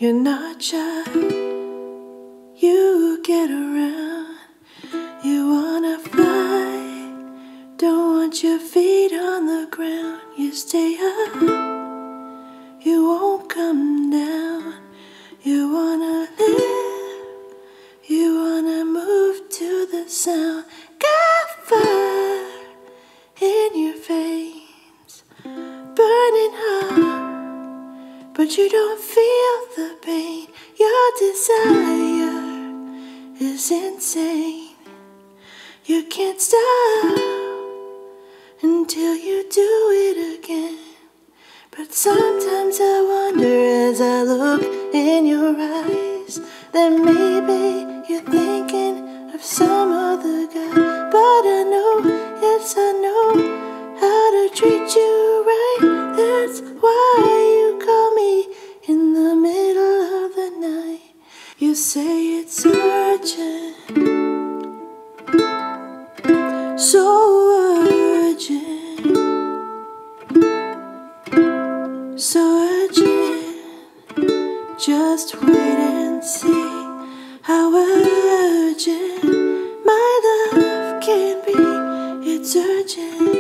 You're not shy, you get around. You wanna fly, don't want your feet on the ground. You stay up, you won't come down. You wanna live, you wanna move to the sound. Got fire in your veins, burning hot, but you don't feel the pain. Your desire is insane. You can't stop until you do it again. But sometimes I wonder as I look in your eyes that maybe you're thinking of some other guy. But I know, yes I know, how to treat you right. That's why you call me in the middle of the night. You say it's urgent, so urgent, so urgent. Just wait and see how urgent my love can be. It's urgent.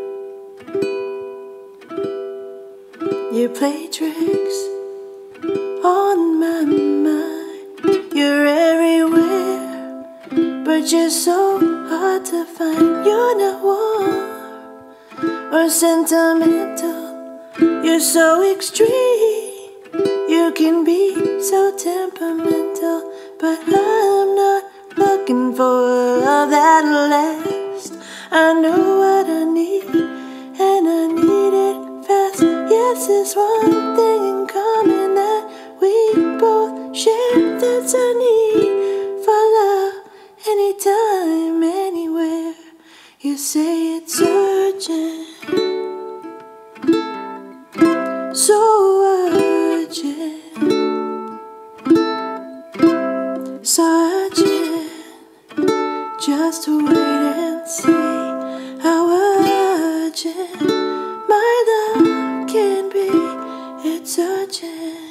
You play tricks on my mind. You're everywhere, but you're so hard to find. You're not warm or sentimental. You're so extreme. You can be so temperamental, but I'm not looking for a love that'll last. I know what I need, and I need it fast. Yes, there's one thing in common that we both share. That's a need for love, anytime, anywhere. You say it's urgent, so urgent, so urgent. Just wait and see how urgent my love can be. It's urgent.